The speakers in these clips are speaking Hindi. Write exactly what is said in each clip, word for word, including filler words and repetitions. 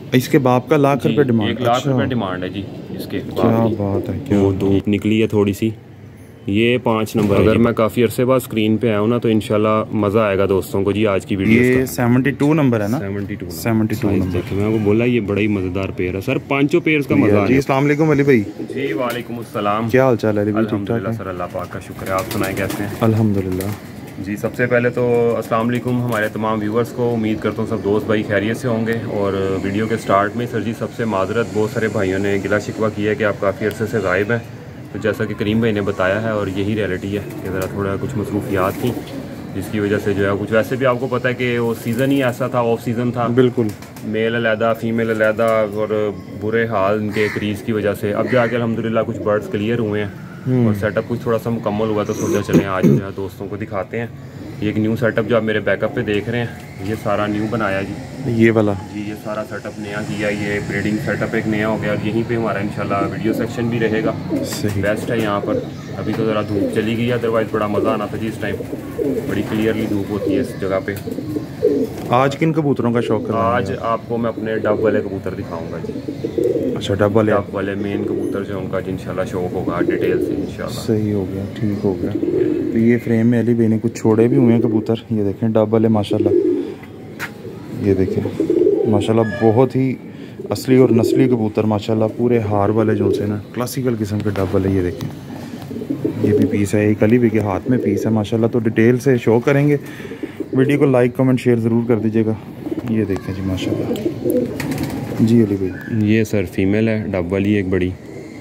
इसके बाप का लाख रुपए डिमांड? एक लाख अच्छा। रुपए डिमांड है जी इसके। क्या बात है, क्या वो धूप निकली है थोड़ी सी। ये पाँच नंबर। अगर मैं काफ़ी अरसे बाद स्क्रीन पे आया हूँ ना तो इंशाल्लाह मज़ा आएगा दोस्तों को जी आज की वीडियो। ये सेवेंटी टू नंबर है ना? Seventy two seventy two number. देखिए मैं आपको बोला ये बड़ा ही मज़ेदार पेयर है सर। पांचों पेयर्स का मज़ा जी। अस्सलाम वालेकुम अली भाई। जी वालेकुम अस्सलाम। क्या हाल चाल है अली भाई? अल्हम्दुलिल्लाह सर, अल्लाह पाक का शुक्र है। आप सुनाएं कैसे हैं? अल्हम्दुलिल्लाह जी। सबसे पहले तो अस्सलाम वालेकुम हमारे तमाम व्यूवर्स को। उम्मीद करता हूँ सब दोस्त भाई खैरियत से होंगे। और वीडियो के स्टार्ट में सर जी सबसे माजरत, बहुत सारे भाइयों ने गिला शिकवा किया कि आप काफ़ी अरसे से गायब हैं। तो जैसा कि करीम भाई ने बताया है और यही रियलिटी है कि ज़रा थोड़ा कुछ मसरूफियात थी जिसकी वजह से जो है कुछ, वैसे भी आपको पता है कि वो सीज़न ही ऐसा था, ऑफ सीज़न था। बिल्कुल। मेल अलहदा फीमेल अलहदा और बुरे हाल इनके क्रीज़ की वजह से। अब जाके अल्हम्दुलिल्लाह कुछ बर्ड्स क्लियर हुए हैं और सेटअप कुछ थोड़ा सा मुकम्मल हुआ तो सोचा चलें आज जो है दोस्तों को दिखाते हैं। ये एक न्यू सेटअप जो आप मेरे बैकअप पे देख रहे हैं ये सारा न्यू बनाया जी। ये वाला जी ये सारा सेटअप नया किया। ये ब्रीडिंग सेटअप एक नया हो गया और यहीं पे हमारा इंशाल्लाह वीडियो सेक्शन भी रहेगा। सही बेस्ट है यहाँ पर। अभी तो ज़रा धूप चली गई है, अदरवाइज़ बड़ा मज़ा आना था जी इस टाइम। बड़ी क्लियरली धूप होती है इस जगह पे। आज किन कबूतरों का शौक करवाएंगे? आज आपको मैं अपने डब वाले कबूतर दिखाऊंगा जी। अच्छा, डब वाले? डब वाले मेन कबूतर जो उनका इंशाल्लाह शौक होगा डिटेल से इंशाल्लाह। सही हो गया, ठीक हो गया। तो ये फ्रेम में अली भाई ने कुछ छोड़े भी हुए हैं कबूतर। ये देखें डब वाले माशाल्लाह। ये देखें माशाल्लाह बहुत ही असली और नस्ली कबूतर माशाल्लाह। पूरे हार वाले जो से ना क्लासिकल किस्म के डब वाले। ये देखें ये भी पीस है, एक अली भाई के हाथ में पीस है माशाल्लाह। तो डिटेल से शो करेंगे। वीडियो को लाइक कमेंट शेयर ज़रूर कर दीजिएगा। ये देखें जी माशाल्लाह। जी अली भाई ये सर फीमेल है डब वाली एक बड़ी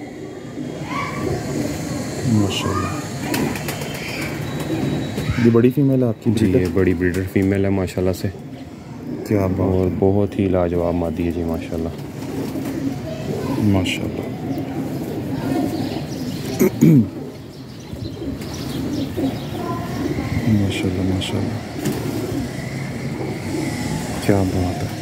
माशाल्लाह। ये बड़ी फीमेल है आपकी? जी ये बड़ी ब्रीडर फीमेल है माशाल्लाह से। क्या बात। और बहुत ही लाजवाब मादी है जी माशाल्लाह माशाल्लाह। माशाल्लाह माशाल्लाह क्या बात है।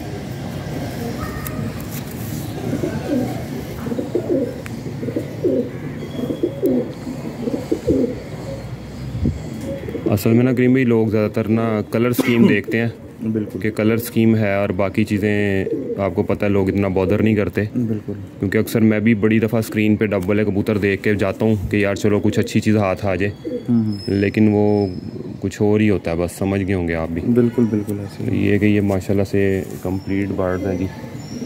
असल में ना करीम भाई लोग ज़्यादातर ना कलर स्कीम देखते हैं। बिल्कुल कि कलर स्कीम है और बाकी चीज़ें आपको पता है लोग इतना बॉदर नहीं करते। बिल्कुल। क्योंकि अक्सर मैं भी बड़ी दफ़ा स्क्रीन पे डब वाले कबूतर देख के जाता हूँ कि यार चलो कुछ अच्छी चीज़ हाथ आ जाए, लेकिन वो कुछ और ही होता है। बस समझ गए होंगे आप भी। बिल्कुल बिल्कुल ऐसे। ये कि ये माशाल्लाह से कंप्लीट बर्ड्स हैं जी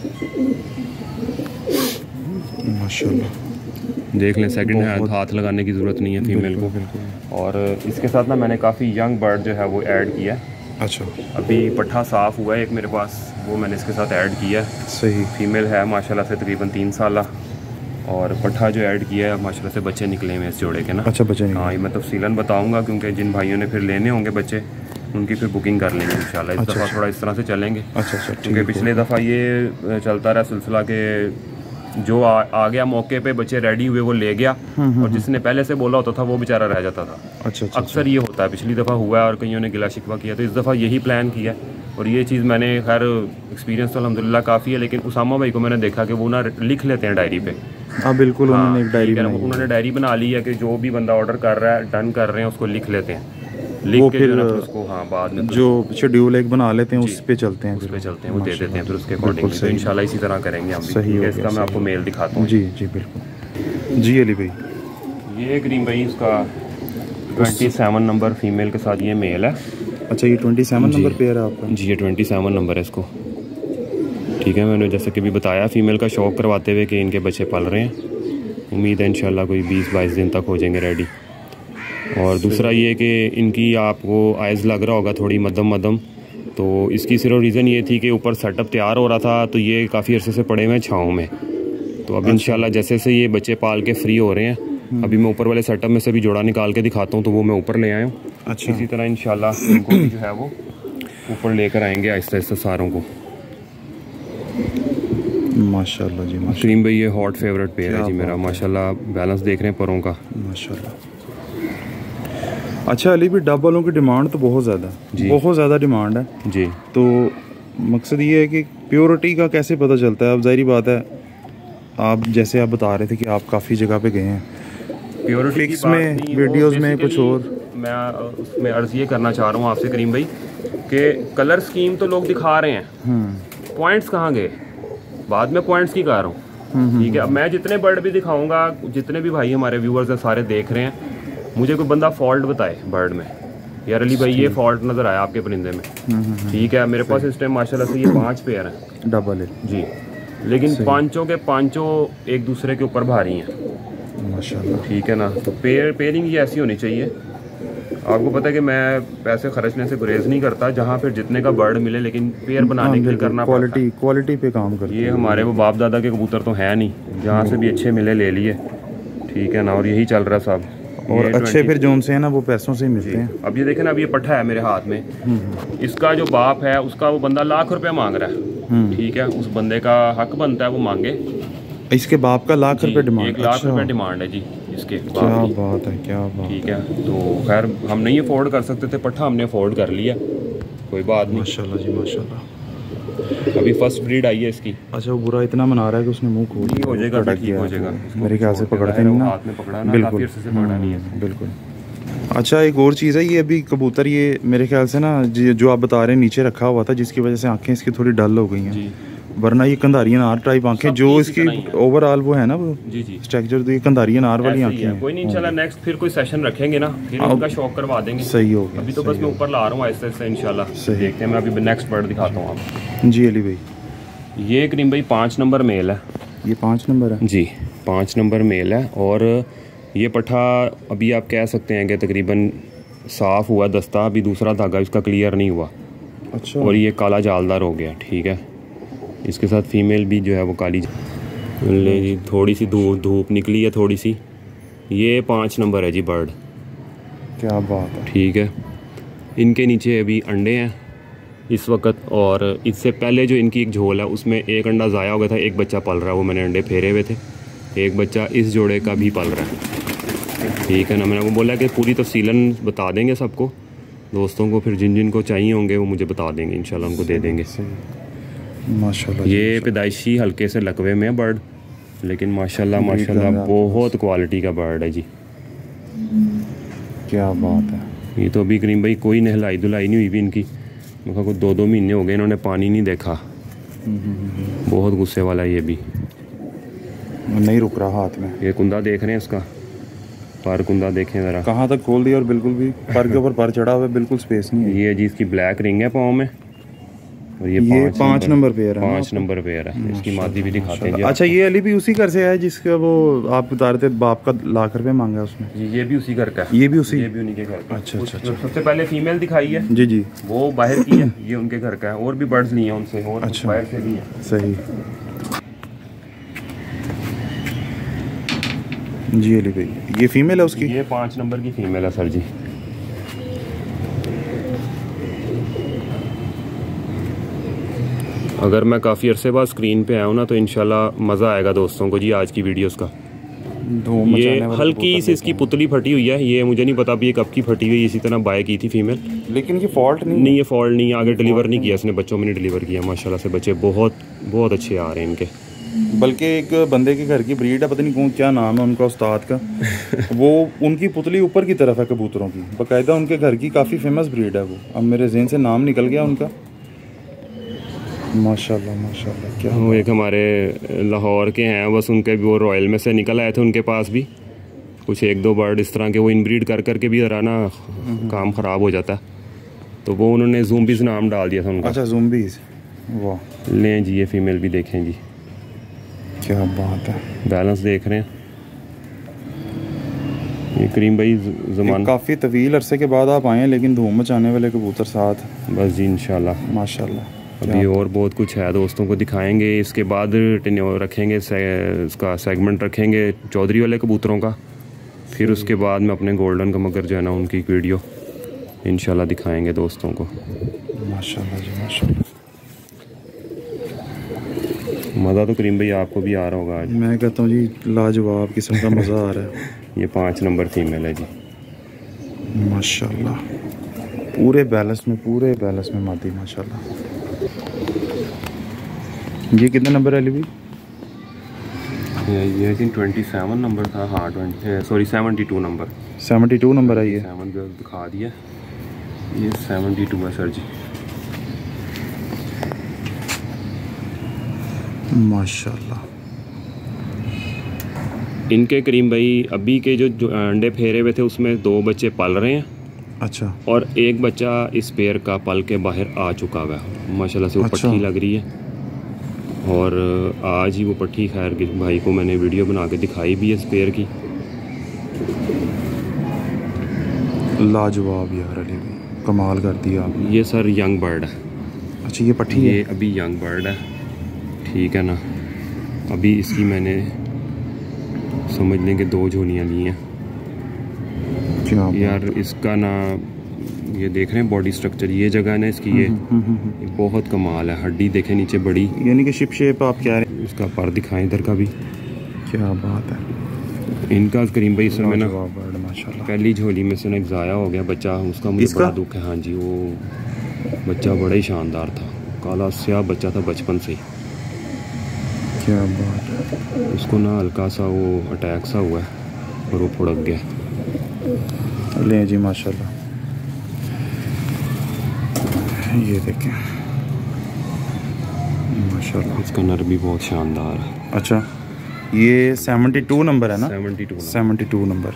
माशाल्लाह। देख लें। सेकंड हैंड हाथ लगाने की ज़रूरत नहीं है फीमेल को। और इसके साथ ना मैंने काफ़ी यंग बर्ड जो है वो ऐड किया है। अच्छा। अभी पट्ठा साफ़ हुआ है एक मेरे पास, वो मैंने इसके साथ ऐड किया है। सही। फीमेल है माशाल्लाह से तकरीबन तीन साल। और पट्ठा जो ऐड किया है माशाल्लाह से बच्चे निकले हुए इस जोड़े के ना। अच्छा बच्चे निकले। हाँ ये मैं तफसीलन बताऊँगा क्योंकि जिन भाइयों ने फिर लेने होंगे बच्चे उनकी फिर बुकिंग कर लेंगे इंशाल्लाह। इस दफ़ा थोड़ा इस तरह से चलेंगे। अच्छा अच्छा। क्योंकि पिछले दफ़ा ये चलता रहा सिलसिला के जो आ, आ गया मौके पे बच्चे रेडी हुए वो ले गया और जिसने पहले से बोला होता था वो बेचारा रह जाता था। अच्छा अच्छा। अक्सर ये होता है, पिछली दफ़ा हुआ है और कईयों ने गिला शिकवा किया। तो इस दफ़ा यही प्लान किया और ये चीज़ मैंने खैर एक्सपीरियंस तो अल्हम्दुलिल्लाह काफ़ी है। लेकिन उसामा भाई को मैंने देखा कि वो ना लिख लेते हैं डायरी पे। हाँ बिल्कुल। हाँ, उन्होंने एक डायरी बनाई। उन्होंने डायरी बना ली है कि जो भी बंदा ऑर्डर कर रहा है डन कर रहे हैं उसको लिख लेते हैं। वो लिख के फिर जो है ना उसको हाँ बाद में जो शेड्यूल एक बना लेते हैं उस पे चलते हैं। उस पे चलते हैं वो दे देते हैं फिर उसके अकॉर्डिंग। तो इंशाल्लाह इसी तरह करेंगे हम भी। सही हो गया। इसका मैं आपको मेल दिखाता हूँ। जी जी बिल्कुल। जी अली भाई ये करीम भाई इसका ट्वेंटी सेवन नंबर फीमेल के साथ ये मेल है। अच्छा ये ट्वेंटी सेवन नंबर पेयर है आपका? जी ये ट्वेंटी सेवन नंबर है इसको। ठीक है मैंने जैसे कि भी बताया फीमेल का शौक करवाते हुए कि इनके बच्चे पल रहे हैं। उम्मीद है इंशाल्लाह कोई बीस बाईस दिन तक हो जाएंगे रेडी। और दूसरा ये कि इनकी आपको आइज़ लग रहा होगा थोड़ी मध्यम मध्यम। तो इसकी सिर्फ रीज़न ये थी कि ऊपर सेटअप तैयार हो रहा था तो ये काफ़ी अरसे से पड़े हुए हैं छाँव में। तो अब इंशाल्लाह जैसे से ये बच्चे पाल के फ्री हो रहे हैं अभी मैं ऊपर वाले सेटअप में से भी जोड़ा निकाल के दिखाता हूँ तो वो मैं ऊपर ले आया हूँ। अच्छा। इसी तरह इंशाल्लाह इनको भी जो है वो ऊपर लेकर आएंगे आहिस्ता आहिस्ता सारों को। माशाल्लाह जी माशाल्लाह। करीम भाई ये हॉट फेवरेट पेयर है जी मेरा माशाल्लाह। बैलेंस देख रहे हैं परों का माशाल्लाह। अच्छा अली भी डब वालों की डिमांड तो बहुत ज़्यादा बहुत ज़्यादा डिमांड है जी। तो मकसद ये है कि प्योरिटी का कैसे पता चलता है? अब जाहिर बात है आप जैसे आप बता रहे थे कि आप काफ़ी जगह पे गए हैं प्योरिटी में वीडियोस में कुछ और। मैं उसमें अर्ज़ ये करना चाह रहा हूँ आपसे करीम भाई कि कलर स्कीम तो लोग दिखा रहे हैं पॉइंट्स कहाँ गए, बाद में पॉइंट्स की कह रहा हूँ। ठीक है, अब मैं जितने बर्ड भी दिखाऊंगा, जितने भी भाई हमारे व्यूअर्स हैं सारे देख रहे हैं, मुझे कोई बंदा फॉल्ट बताए बर्ड में, यार अली भाई ये फॉल्ट नज़र आया आपके परिंदे में। ठीक है, मेरे पास इस टाइम माशाल्लाह से ये पांच पेयर हैं डबल है जी, लेकिन पांचों के पांचों एक दूसरे के ऊपर भारी हैं माशाल्लाह। ठीक है ना, तो पेयर पेयरिंग ये ऐसी होनी चाहिए। आपको पता है कि मैं पैसे खर्चने से गुरेज नहीं करता, जहाँ फिर जितने का बर्ड मिले, लेकिन पेयर बनाने के लिए करना पड़ता है। क्वालिटी क्वालिटी पे काम करते ये हमारे वो बाप दादा के कबूतर तो हैं नहीं, जहाँ से भी अच्छे मिले ले लिए। ठीक है ना, और यही चल रहा है साहब। और अच्छे फिर जोन से है ना वो पैसों से ही मिलते हैं। अब ये देखें ना, अब ये पट्ठा है मेरे हाथ में, इसका जो बाप है उसका वो बंदा लाख रुपए मांग रहा है। ठीक है, उस बंदे का हक बनता है वो मांगे। इसके बाप का लाख रुपए डिमांड, एक लाख रुपए डिमांड है जी इसके। क्या बात है, क्या बात। ठीक है, तो खैर हम नहीं अफोर्ड कर सकते थे, पट्ठा हमने अफोर्ड कर लिया, कोई बात नहीं। माशाल्लाह जी माशाल्लाह। अभी फर्स्ट ब्रीड आई है इसकी। अच्छा, वो बुरा इतना मना रहा है कि उसने मुंह खोल दिया, हो जाएगा, ठीक हो जाएगा। मेरे ख्याल से पकड़ते नहीं ना, हाथ में पकड़ा ना, बिल्कुल काफी अरसे से पकड़ा नहीं है बिल्कुल। अच्छा, एक और चीज़ है, ये अभी कबूतर ये मेरे ख्याल से ना जो आप बता रहे हैं नीचे रखा हुआ था, जिसकी वजह से आंखें इसकी थोड़ी डल हो गई हैं, वरना ये कंधारिया नार टाइप आंखें जो इसकी ओवरऑल वो है ना वो जी जी स्ट्रक्चर, तो ये कंधारिया नार वाली आंखें हैं। कोई नहीं, इंशाल्लाह नेक्स्ट फिर कोई सेशन रखेंगे ना, फिर उनका शौक करवा देंगे। सही हो गया। अभी तो बस मैं ऊपर ला रहा हूँ आहिस्ते आहिस्ते, इंशाल्लाह देखते हैं। मैं अभी नेक्स्ट बर्ड दिखाता हूँ आपको। जी अली भाई, ये करीम भाई पाँच नंबर मेल है। ये पाँच नंबर है जी, पाँच नंबर मेल है। और ये पट्ठा अभी आप कह सकते हैं कि तकरीबन साफ़ हुआ दस्ता, अभी दूसरा धागा इसका क्लियर नहीं हुआ। अच्छा। और ये काला जालदार हो गया। ठीक है, इसके साथ फीमेल भी जो है वो काली ले जी, थोड़ी सी धूप धूप निकली है थोड़ी सी। ये पाँच नंबर है जी बर्ड। क्या बात है। ठीक है, इनके नीचे अभी अंडे हैं इस वक्त, और इससे पहले जो इनकी एक झोल है उसमें एक अंडा ज़ाया हो गया था, एक बच्चा पल रहा है, वो मैंने अंडे फेरे हुए थे, एक बच्चा इस जोड़े का भी पल रहा है। ठीक है ना, मैंने वो बोला कि पूरी तफसीलन बता देंगे सबको दोस्तों को, फिर जिन जिन को चाहिए होंगे वो मुझे बता देंगे, इंशाल्लाह उनको दे देंगे। माशाल्लाह। ये पैदाइशी हल्के से लकवे में है बर्ड, लेकिन माशाल्लाह माशाल्लाह बहुत क्वालिटी का बर्ड है जी। क्या बात है। ये तो अभी करीम भाई कोई नहलाई धुलाई नहीं हुई भी इनकी, मेरे को दो दो महीने हो गए इन्होंने पानी नहीं देखा। बहुत गुस्से वाला है ये भी, नहीं रुक रहा हाथ में। ये कुंदा देख रहे हैं इसका, पर कुंदा देखें ज़रा कहाँ तक खोल दिया, और बिल्कुल भी पर के ऊपर पर चढ़ा हुआ है, बिल्कुल स्पेस नहीं है। ये जी इसकी ब्लैक रिंग है पाँव में, और ये, ये पाँच, पाँच नंबर पेयर है। पाँच नंबर पेयर है। इसकी मादी भी दिखाते हैं जी। अच्छा, ये अली भी उसी घर से है जिसका वो आप बता रहे थे बाप का लाख रुपए मांगा उसने? जी, ये भी उसी घर का है। ये भी उसी, ये भी उन्हीं के घर का। अच्छा अच्छा अच्छा। सबसे पहले फीमेल दिखाई है जी जी, वो बाहर की है, ये उनके घर का है। और भी बर्ड्स लिए हैं उनसे, और अच्छा, बाहर से भी है। सही। जी अली भाई, ये फीमेल है उसकी? ये पाँच नंबर की फीमेल है सर जी। अगर मैं काफ़ी अरसे बाद स्क्रीन पे आया हूँ ना, तो इंशाल्लाह मज़ा आएगा दोस्तों को जी आज की वीडियोस का। ये हल्की सी इसकी पुतली फटी हुई है, ये मुझे नहीं पता अभी ये कब की फटी हुई, इसी तरह बाय की थी फीमेल, लेकिन ये फॉल्ट नहीं नहीं ये फॉल्ट नहीं, आगे डिलीवर नहीं किया इसने, बच्चों में नहीं डिलीवर किया। माशाल्लाह से बच्चे बहुत बहुत अच्छे आ रहे हैं इनके। बल्कि एक बंदे के घर की ब्रीड है, पता नहीं कौन क्या नाम है उनका उस्ताद का वो उनकी पुतली ऊपर की तरफ है कबूतरों की, बाकायदा उनके घर की काफ़ी फेमस ब्रीड है वो, अब मेरे जहन से नाम निकल गया उनका। माशाल्लाह माशाल्लाह। क्या वो एक हमारे लाहौर के हैं, बस उनके भी वो रॉयल में से निकल आए थे, उनके पास भी कुछ एक दो बर्ड इस तरह के, वो इनब्रीड कर करके भी ज़रा ना काम ख़राब हो जाता है, तो वो उन्होंने ज़ूम्बीज़ नाम डाल दिया था उनका। अच्छा, ज़ूम्बीज़, वाह। लें जी, ये फीमेल भी देखें जी, क्या बात है। बैलेंस देख रहे हैं ये करीम भाई ज़मान। काफ़ी तवील अरसे के बाद आप आए हैं, लेकिन धूम मचाने वाले कबूतर साथ। बस जी इंशाल्लाह माशाल्लाह। अभी और बहुत कुछ है दोस्तों को दिखाएंगे, इसके बाद टेन्योर रखेंगे, इसका सेगमेंट रखेंगे चौधरी वाले कबूतरों का, फिर उसके बाद में अपने गोल्डन का मगर जो है ना उनकी एक वीडियो इंशाल्लाह दिखाएंगे दोस्तों को। माशाल्लाह जी माशाल्लाह। मज़ा तो करीम भाई आपको भी आ रहा होगा आज। मैं कहता हूँ जी लाजवाब किस्म का मज़ा आ रहा है। ये पाँच नंबर फीमेल है जी माशाल्लाह, पूरे बैलेंस में, पूरे बैलेंस में मादी माशाल्लाह। ये कितने नंबर है अली भाई? ये ये जी ट्वेंटी सेवन नंबर था। हाँ twenty sorry seventy two number seventy two number है ये। सेवन दिखा दिया, ये सेवेंटी टू है सर जी। माशाल्लाह। इनके करीम भाई अभी के जो, जो अंडे फेरे हुए थे उसमें दो बच्चे पल रहे हैं। अच्छा। और एक बच्चा इस पेयर का पल के बाहर आ चुका हुआ है माशाल्लाह से। वो अच्छा। पट्टी लग रही है और आज ही वो पट्टी खैर के भाई को मैंने वीडियो बना के दिखाई भी है इस पेयर की। लाजवाब यार अली भाई, कमाल कर दिया आपने। ये सर यंग बर्ड है। अच्छा ये पट्टी ये है? अभी यंग बर्ड है, ठीक है ना। अभी इसकी मैंने समझ लें कि दो झोलियाँ ली हैं। क्या यार इसका ना ये देख रहे हैं बॉडी स्ट्रक्चर, ये जगह ना इसकी ये, ये बहुत कमाल है। हड्डी देखें नीचे बड़ी, यानी कि शिप शेप आप कह रहे हैं। इसका पर दिखाएं इधर का भी। क्या बात है। इनका करीम भाई इसमें ना माशाल्लाह पहली झोली में से ना एक ज़ाया हो गया बच्चा, उसका मुझे इसका? बड़ा दुख है। हाँ जी, वो बच्चा बड़ा ही शानदार था, काला स्याह बच्चा था बचपन से ही। क्या बात है। उसको ना हल्का सा वो अटैक सा हुआ है और वो फुड़क गया। ले जी माशाल्लाह, ये देखें माशाल्लाह। इसका नर भी बहुत शानदार है। अच्छा ये सेवेंटी टू नंबर है ना? Seventy two seventy two number.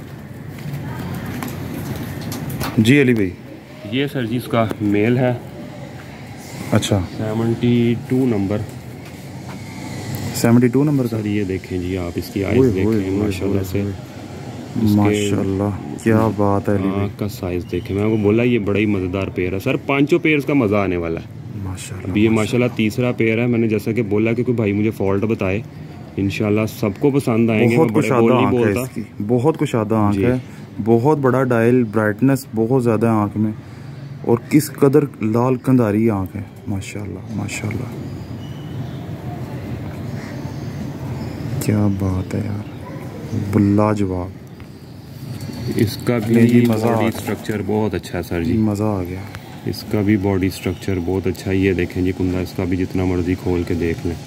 जी अली भाई। ये सर जी इसका मेल है। अच्छा seventy two number. Seventy two number का। सर ये देखें जी आप, इसकी आइज़ देखें माशाल्लाह से। माशाल्लाह क्या बात है अली भाई। आँख का साइज़ देखें, मैं आपको बोला ये बड़ा ही मज़ेदार पेयर है सर। पांचों पेयर्स का मज़ा आने वाला है माशाल्लाह। अभी ये माशाल्लाह तीसरा पेयर है। मैंने जैसा कि बोला कि कोई भाई मुझे फॉल्ट बताए, इंशाल्लाह सबको पसंद आएंगे। बहुत कुशादा आँख है इसकी, बहुत कुशादा आँख है, बहुत बड़ा डायल, ब्राइटनेस बहुत ज़्यादा है आँख में, और किस कदर लाल कंधारी आँख है माशाल्लाह माशाल्लाह। क्या बात है यार, लाजवाब। इसका भी बॉडी स्ट्रक्चर बहुत अच्छा है सर जी, मज़ा आ गया। इसका भी बॉडी स्ट्रक्चर बहुत अच्छा है। ये देखें जी कुंदा, इसका भी जितना मर्जी खोल के देख लें,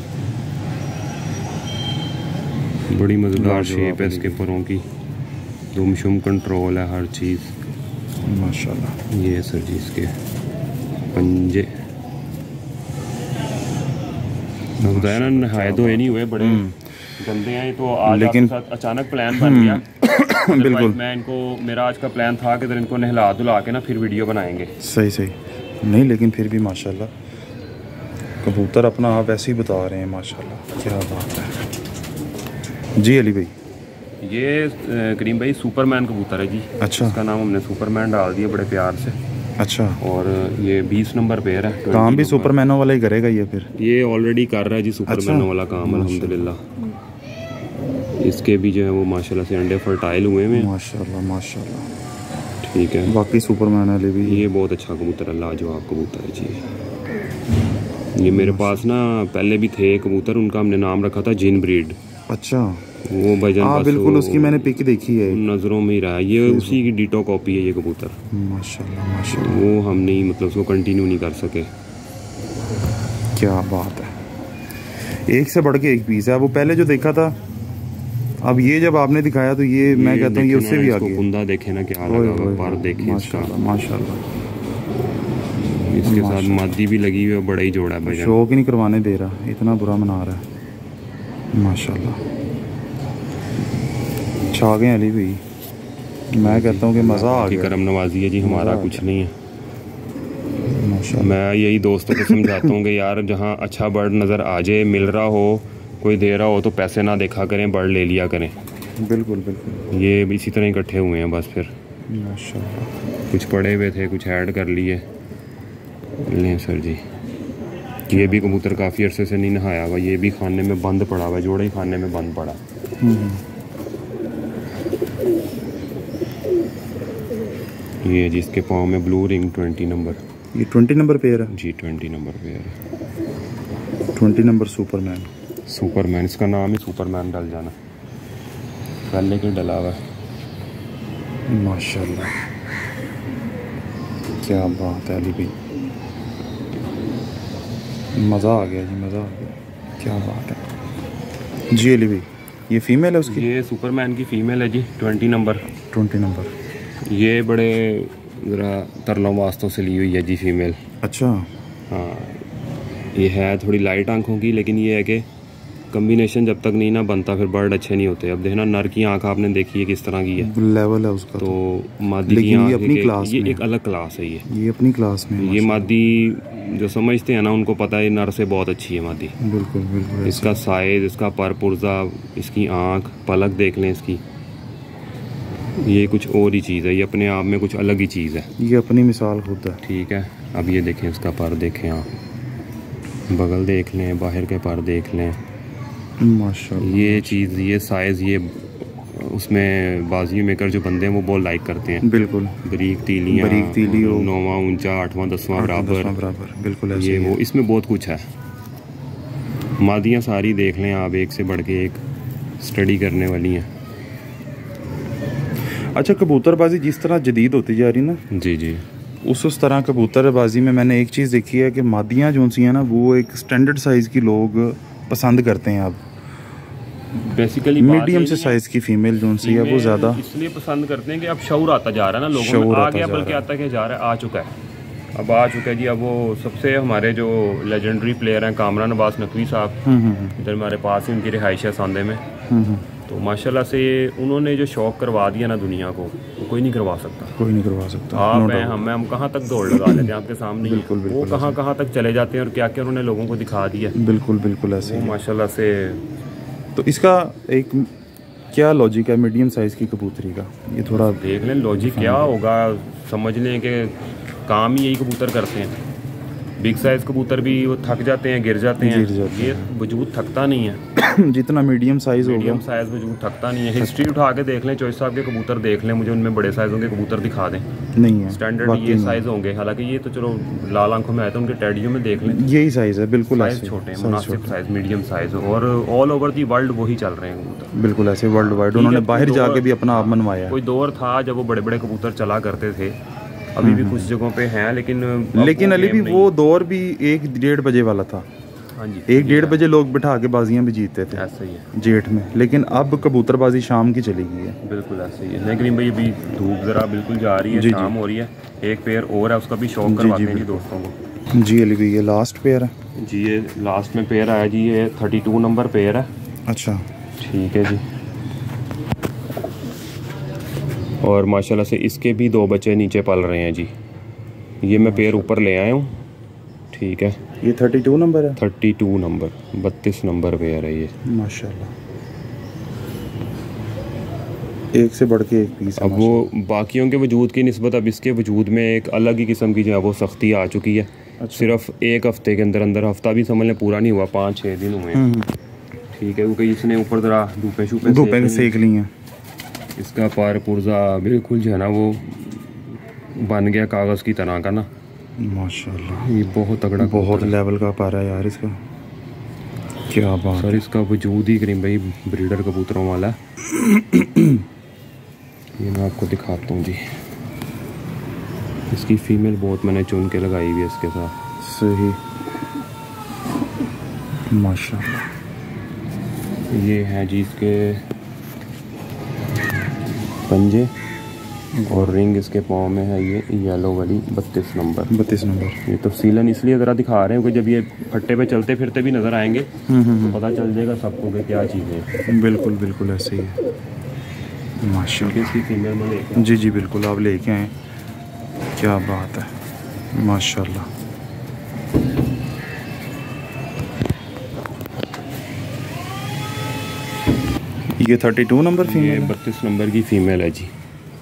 बड़ी मज़ेदार शेप है इसके परों की, दुमशुम कंट्रोल है हर चीज़ माशाल्लाह। ये सर जी इसके पंजे बताया ना, नहाए धोए नहीं हुए, बड़े गंदे हैं। तो आज लेकिन आपके साथ अचानक प्लान बन गया। बिल्कुल मैं इनको, मेरा आज का प्लान था कि इधर इनको नहला धुला के ना फिर वीडियो बनाएंगे। सही सही नहीं, लेकिन फिर भी माशाल्लाह कबूतर अपना आप ऐसे ही बता रहे हैं माशाल्लाह। क्या बात है। जी अली भाई। ये करीम भाई सुपरमैन कबूतर है जी। अच्छा। इसका नाम हमने सुपरमैन डाल दिया बड़े प्यार से। अच्छा। और ये बीस नंबर पेयर है। काम भी सुपरमैनों वाला ही करेगा ये फिर? ये ऑलरेडी कर रहा है जी सुपरमैनों अच्छा? वाला काम अल्हम्दुलिल्लाह। इसके भी जो है वो माशाल्लाह से अंडे फर्टाइल हुए हैं माशाल्लाह माशाल्लाह। ठीक है, बाकी सुपरमैन वाले भी। ये बहुत अच्छा कबूतर है, लाजवाब कबूतर है जी। ये मेरे पास ना पहले भी थे कबूतर, उनका हमने नाम रखा था जिन ब्रीड। अच्छा। वो भाईजान हाँ बिल्कुल, उसकी मैंने पिक देखी है, नज़रों में ही रहा है। ये उसी की डिटो कॉपी है ये कबूतर माशाल्लाह माशाल्लाह। वो हम नहीं मतलब उसको कंटिन्यू नहीं कर सके। क्या बात है, एक से बढ़ के एक पीस है। वो पहले जो देखा था, अब ये जब आपने दिखाया तो ये, ये मैं कहता हूँ ये उससे भी आगे। कुंदा देखे ना क्या लगा हुआ, पर देखे माशाल्लाह माशाल्लाह। इसके साथ मादी भी लगी हुई है, बड़ा ही जोड़ा है। शौक ही नहीं करवाने दे रहा, इतना बुरा मना रहा है माशाल्लाह। छा गए अली भाई, मैं कहता हूँ कि मज़ा आ गया। करम नवाजी है जी, हमारा कुछ नहीं है। मैं यही दोस्तों को समझाता हूँ कि यार जहाँ अच्छा बर्ड नज़र आ जाए, मिल रहा हो, कोई दे रहा हो, तो पैसे ना देखा करें, बर्ड ले लिया करें। बिल्कुल बिल्कुल। ये इसी तरह इकट्ठे हुए हैं बस। फिर माशाल्लाह कुछ पड़े हुए थे, कुछ ऐड कर लिए। लें सर जी, ये भी कबूतर काफ़ी अरसे से नहीं नहाया हुआ, ये भी खाने में बंद पड़ा हुआ, जोड़ा ही खाने में बंद पड़ा। ये जिसके पाँव में ब्लू रिंग ट्वेंटी नंबर। ये ट्वेंटी नंबर पेयर है जी, ट्वेंटी नंबर पेयर है। Twenty number Superman. सुपरमैन, इसका नाम ही सुपरमैन डल जाना, पहले के डला हुआ। माशाल्लाह क्या बात है अली भाई, मज़ा आ गया जी, मज़ा आ गया। क्या बात है जी अली भाई। ये फीमेल है उसकी? ये सुपरमैन की फ़ीमेल है जी, ट्वेंटी नंबर। Twenty number. ये बड़े ज़रा तरलों वास्तों से ली हुई है जी फीमेल। अच्छा। हाँ, ये है थोड़ी लाइट आंखों की, लेकिन ये है कि कम्बिनेशन जब तक नहीं ना बनता फिर बर्ड अच्छे नहीं होते। अब देखना नर की आंख आपने देखी है किस तरह की है, लेवल है उसका। तो मादी की आंख अपनी क्लास ये में एक अलग क्लास है। ये ये अपनी क्लास में। ये मादी जो समझते हैं ना उनको पता है नर से बहुत अच्छी है मादी। बिल्कुल बिल्कुल। इसका साइज, इसका पर पुर्जा, इसकी आंख, पलक देख लें इसकी, ये कुछ और ही चीज़ है, ये अपने आप में कुछ अलग ही चीज़ है, ये अपनी मिसाल खुद है। ठीक है। अब ये देखें इसका पर देखें आप, बगल देख लें, बाहर के पर देख लें, माशाल्लाह। ये चीज़, ये साइज़, ये उसमें बाजी मेकर जो बंदे हैं वो बहुत लाइक करते हैं। बिल्कुल। बरीक तीलियाँ, बरीक तीली हो, नौवां ऊंचा, आठवां दसवां बराबर बराबर, बिल्कुल ऐसे ये वो, इसमें बहुत कुछ है। मादियाँ सारी देख लें आप, एक से बढ़ के एक स्टडी करने वाली हैं। अच्छा, कबूतरबाजी जिस तरह जदीद होती जा रही ना, जी जी, उस उस तरह कबूतरबाजी में मैंने एक चीज़ देखी है कि मादियाँ जो सी हैं ना वो एक स्टैंडर्ड साइज़ की लोग पसंद करते हैं। अब बेसिकली मीडियम से साइज़ की फीमेल जो सी है वो ज़्यादा इसलिए पसंद करते हैं कि अब शऊर आता जा रहा है ना लोगों में, आ गया बल्कि आता क्या जा रहा है, आ चुका है, अब आ चुका है जी। अब वो सबसे हमारे जो लेजेंडरी प्लेयर हैं कामरान अब्बास नकवी साहब, इधर हमारे पास ही उनकी रिहाइश है सांदे में, तो माशाल्लाह से उन्होंने जो शौक करवा दिया ना दुनिया को, वो कोई नहीं करवा सकता, कोई नहीं करवा सकता। आप हैं, हम हैं, हम कहाँ तक दौड़ लगा लेते हैं आपके सामने। बिल्कुल, वो कहाँ कहाँ तक चले जाते हैं और क्या क्या उन्होंने लोगों को दिखा दिया। बिल्कुल बिल्कुल ऐसे माशाल्लाह से। तो इसका एक क्या लॉजिक है मीडियम साइज़ की कबूतरी का, ये थोड़ा देख लें लॉजिक क्या होगा, समझ लें कि काम ही यही कबूतर करते हैं। बिग साइज कबूतर भी वो थक जाते हैं, गिर जाते हैं, गिर जाते ये वजूद थकता नहीं है। जितना मीडियम साइज़ होगा, मीडियम साइज वजूद थकता नहीं है। हिस्ट्री उठा के देख लें, चॉइस साहब के कबूतर देख लें, मुझे उनमें बड़े साइज़ों के कबूतर दिखा दें, नहीं है स्टैंडर्ड ये साइज़ होंगे। हालांकि ये तो चलो लाल आंखों में आए तो उनके टेडियो में देख लें, यही साइज़ है, बिल्कुल साइज़ छोटे हैं, मुनासिब साइज़, मीडियम साइज़, और ऑल ओवर दी वर्ल्ड वही चल रहे हैं कबूतर, बिल्कुल ऐसे वर्ल्ड वाइड। उन्होंने बाहर जाके भी अपना आप मनवाया। कोई दौर था जब वो बड़े बड़े कबूतर चला करते थे, अभी भी कुछ जगहों पे हैं, लेकिन लेकिन अली भी वो दौर भी एक डेढ़ बजे वाला था। हाँ जी, एक डेढ़ बजे लोग बिठा के बाजियां भी जीतते थे, ऐसा ही है जेठ में। लेकिन अब कबूतरबाजी शाम की चली गई है। बिल्कुल ऐसा ही है। लेकिन भाई अभी धूप ज़रा बिल्कुल जा रही है, शाम हो रही है। एक पेयर और है, उसका भी शौक करवाते हैं जी दोस्तों को। जी अली भी, ये लास्ट पेयर है जी, ये लास्ट में पेयर आया जी, ये थर्टी टू नंबर पेयर है। अच्छा, ठीक है जी। और माशाल्लाह से इसके भी दो बच्चे नीचे पल रहे हैं जी। ये मैं पेयर ऊपर ले आया हूँ, ठीक है। ये थर्टी टू नंबर है, थर्टी टू नंबर, बत्तीस नंबर पेयर है ये, माशाल्लाह। एक से बढ़ के एक पीस। अब वो बाकियों के वजूद की निस्बत अब इसके वजूद में एक अलग ही किस्म की जो है वो सख्ती आ चुकी है। अच्छा। सिर्फ एक हफ्ते के अंदर अंदर, हफ्ता भी समझ लें पूरा नहीं हुआ, पाँच छः दिन हुए, ठीक है। क्योंकि इसने ऊपर ज़रा धूपे शूपे धूपे सेक ली हैं। इसका पार पुर्जा बिल्कुल जो है ना वो बन गया कागज़ की तरह का ना, माशाल्लाह। ये बहुत तगड़ा, बहुत लेवल का पारा है यार इसका, क्या बात सर। इसका वजूद ही करीम भाई ब्रीडर कबूतरों वाला। ये मैं आपको दिखाता हूँ जी, इसकी फीमेल बहुत मैंने चुन के लगाई हुई है इसके साथ। सही, माशाल्लाह। ये है जी इसके पंजे, और रिंग इसके पाँव में है ये येलो वाली बत्तीस नंबर। बत्तीस नंबर। ये तफसीलन इसलिए ज़रा दिखा रहे हैं कि जब ये फट्टे पे चलते फिरते भी नज़र आएंगे तो पता चल जाएगा सबको कि क्या चीज़ें हैं। बिल्कुल बिल्कुल ऐसे ही है, माशाल्लाह। इसकी फीमेल में लेके, जी जी बिल्कुल, आप लेके आएँ, क्या बात है, माशाल्लाह। ये थर्टी टू नंबर फीमेल, ये बत्तीस नंबर की फ़ीमेल है जी।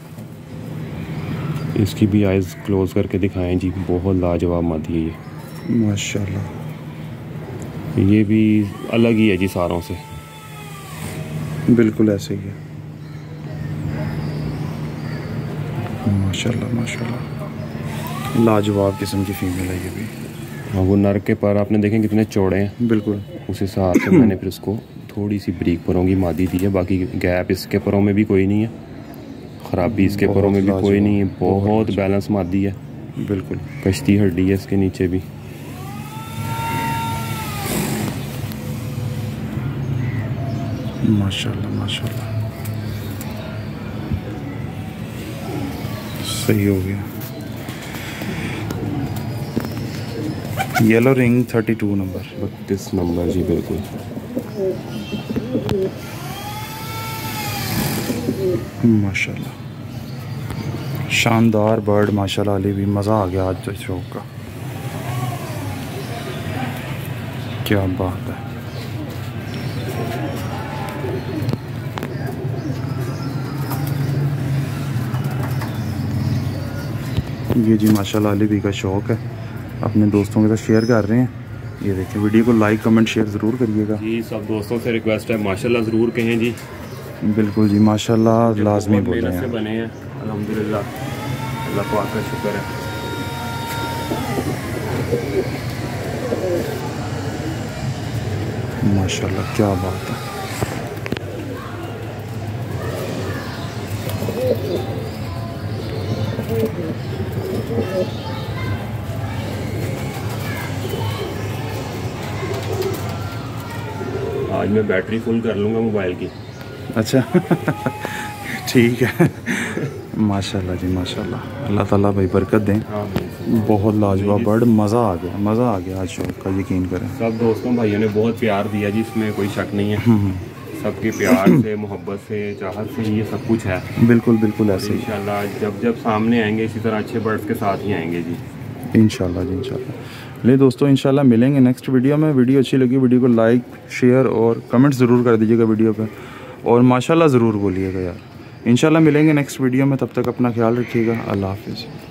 इसकी भी आइज़ क्लोज करके दिखाएं जी, बहुत लाजवाब मादी है ये, माशाल्लाह। ये भी अलग ही है जी सारों से, बिल्कुल ऐसे ही है, माशाल्लाह माशाल्लाह। लाजवाब किस्म की फ़ीमेल है ये भी। हाँ, वो नर के पर आपने देखें कितने चौड़े हैं, बिल्कुल उस हिसाब से मैंने फिर उसको थोड़ी सी बरीक परों की मादी दी है। बाकी गैप इसके परों में भी कोई नहीं है, ख़राबी इसके परों में भी कोई नहीं है, बहुत बैलेंस मादी है, बिल्कुल। कश्ती हड्डी है इसके नीचे भी। माशाल्लाह माशाल्लाह, सही हो गया। Yellow ring thirty two number. बत्तीस नंबर जी बिल्कुल। माशाल्लाह शानदार बर्ड माशाल्लाह। अली भी मज़ा आ गया आज तो शौक का, क्या बात है। ये जी माशाल्लाह अली भी का शौक़ है, अपने दोस्तों के साथ शेयर कर रहे हैं। ये देखिए, वीडियो को लाइक कमेंट शेयर ज़रूर करिएगा जी। सब दोस्तों से रिक्वेस्ट है माशाल्लाह ज़रूर कहें जी। बिल्कुल जी माशाल्लाह लाजमी बोल रहे हैं। बने हैं अल्हम्दुलिल्लाह, अल्लाह पाक का शुक्र है। माशाल्लाह क्या बात है। आज मैं बैटरी फुल कर लूँगा मोबाइल की। अच्छा ठीक है माशाल्लाह जी माशाल्लाह। अल्लाह ताला भाई बरकत दें। बहुत लाजवाब बर्ड, मज़ा आ गया, मज़ा आ गया आज शौक का, यकीन करें। सब दोस्तों भाइयों ने बहुत प्यार दिया जी, इसमें कोई शक नहीं है। सबके प्यार से, मोहब्बत से, चाहत से ये सब कुछ है। बिल्कुल बिल्कुल ऐसे ही इंशाल्लाह जब जब सामने आएंगे इसी तरह अच्छे बर्ड्स के साथ ही आएंगे जी, इंशाल्लाह जी इंशाल्लाह। ले दोस्तों इंशाल्लाह मिलेंगे नेक्स्ट वीडियो में। वीडियो अच्छी लगी वीडियो को लाइक शेयर और कमेंट ज़रूर कर दीजिएगा वीडियो पर, और माशाल्लाह ज़रूर बोलिएगा यार। इंशाल्लाह मिलेंगे नेक्स्ट वीडियो में, तब तक अपना ख्याल रखिएगा। अल्लाह हाफिज़।